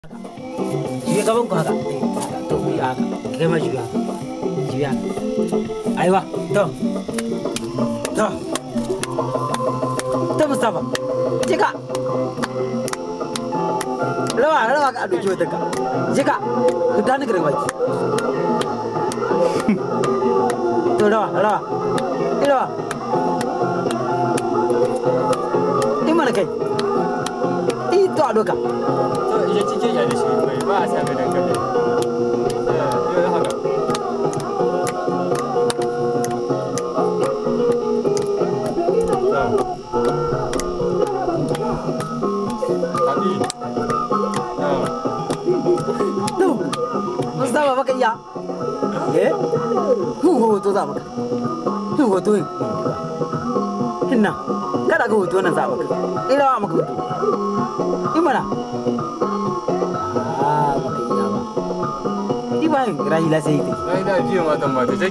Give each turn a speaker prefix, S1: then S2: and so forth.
S1: Juya gaban ku haka. To ku yi haka. Kai ma juya. Juya. Aiwa. To. To. To Mustafa. Jika. Rawa ka ɗauki wata ka. Jika. Ka gani ka daga baki. To rawa. Rawa. Ini mana kai? Itu a doka.
S2: To iya cikin ya da shi mai ba a sami dankali. Yau haka. Abi.
S1: Tuh. Mustafa baka iya. Hoto za maka. Hoto yin. Hinna. Kada ga hoto nan za maka. Ina maka hoto. Imana. Baka iya ba. Di ba rahi la sai.
S2: Ai da jiya matan ba ta